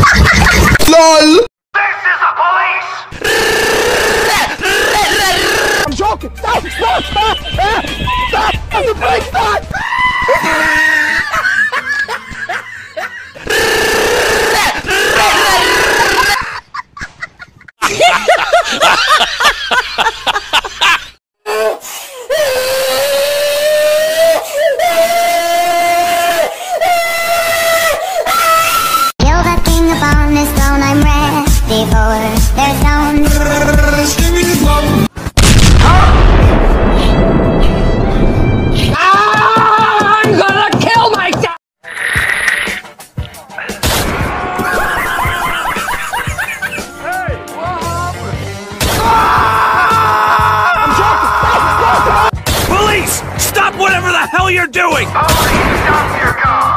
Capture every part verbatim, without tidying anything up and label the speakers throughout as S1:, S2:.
S1: LOL!
S2: This is the police!
S3: I'm joking! Stop! Stop! Stop! Stop! Stop! The brake! Stop!
S4: Kill the king upon this throne, I'm ready for their stone.
S3: I'm gonna kill myself! Hey, what happened? I'm joking! Stop! Stop!
S2: Police! Stop whatever the hell you're doing! Police, stop your car!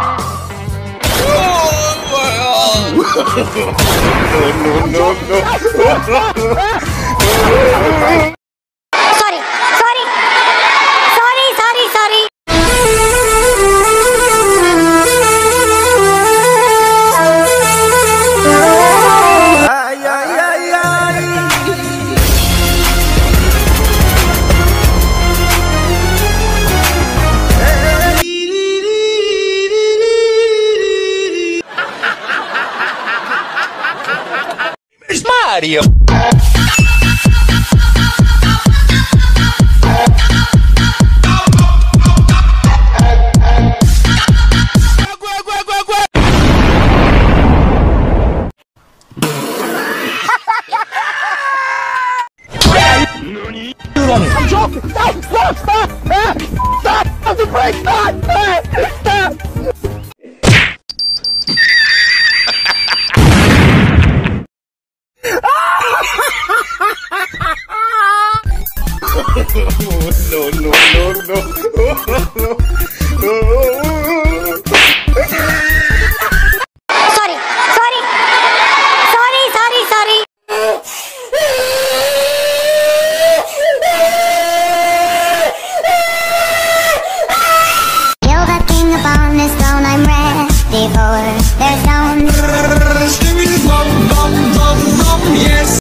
S1: No, no, no, no.
S4: Sorry! Sorry! Sorry! Sorry! Sorry!
S1: Ay, ay, ay, ay.
S2: It's Mario!
S3: I'm joking! Stop! Stop! Stop! Stop! Stop! Stop the brake! Stop! Stop! Stop!
S1: No, no.